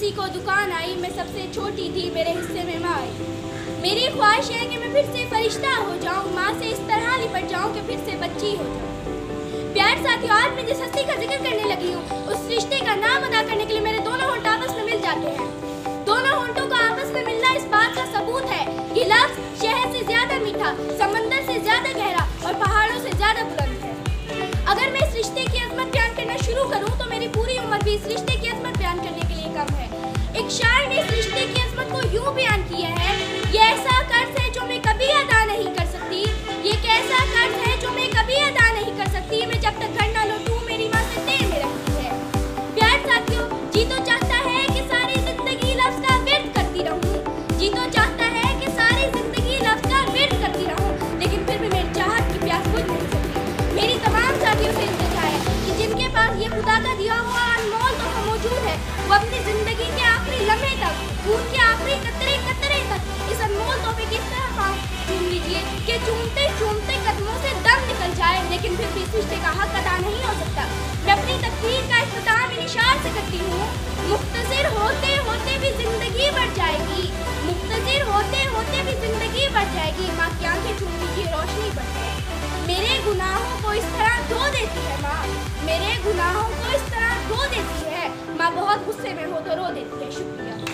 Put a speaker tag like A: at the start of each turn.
A: किसी को दुकान आई, मैं सबसे छोटी थी, मेरे हिस्से में माँ आई। मेरी ख्वाहिश है कि मैं फिर से फरिश्ता हो जाऊं, माँ से इस तरह लिपट जाऊं कि फिर से बच्ची हो जाऊं। प्यार साथियों, आज मैं जिस हस्ती का जिक्र करने लगी हूँ, उस रिश्ते का नाम अदा करने के लिए मेरे दोनों होंठ आपस में मिल जाते हैं। दोनों होंठों का आपस में मिलना इस बात का सबूत है कि लफ्ज़ शहद से ज्यादा मीठा, समंदर से ज्यादा गहरा और पहाड़ों से ज्यादा बुलंद है। अगर मैं इस रिश्ते की अजमत बयान करना शुरू करूं तो मेरी पूरी उम्र भी इस रिश्ते की अजमत बयान करने के लिए कम है। एक शायर ने इस रिश्ते की अजमत को यूं बयान किया है, ये ऐसा कर्ज है जो मैं कभी अदा नहीं कर सकती, ये कैसा कर्ज है जो मैं कभी अदा नहीं कर सकती, मैं जब तक घर न लौटूं मेरी माँ से देर में रहती है। प्यार साथियों, जी तो चाहता है कि सारी जिंदगी लफ्ज़ का विर्द करती रहूं, जी तो चाहता है कि सारी जिंदगी लफ्ज़ का विर्द करती रहूं, लेकिन फिर भी मेरी चाहत की प्यास बुझ नहीं सकती। मेरी तमाम साथियों से इल्तिजा है कि जिनके पास ये खुदा का दिया हुआ अनमोल तोहफा मौजूद है, वो अपनी जिंदगी के आखिरी लम्हे तक, खून के आखिरी कतरे कतरे तक इस अनमोल तोहफे की तरह चूम लीजिए कि चूमते चूमते कदमों से दम निकल जाए, लेकिन फिर भी इस रिश्ते का हक अदा नहीं हो सकता। मैं अपनी तकदीर का इख्तिताम इन इशार से करती हूँ, मुख्तसिर होते होते भी जिंदगी बढ़ जाएगी, मुख्तसिर होते होते भी जिंदगी बढ़ जाएगी, माँ की आंखें चूम लीजिए रोशनी बढ़ जाएगी। मेरे गुनाहों को इस तरह धो देती है माँ, मेरे गुनाहों को इस तरह धो देती है माँ, बहुत गुस्से में हो तो रो देती है। शुक्रिया।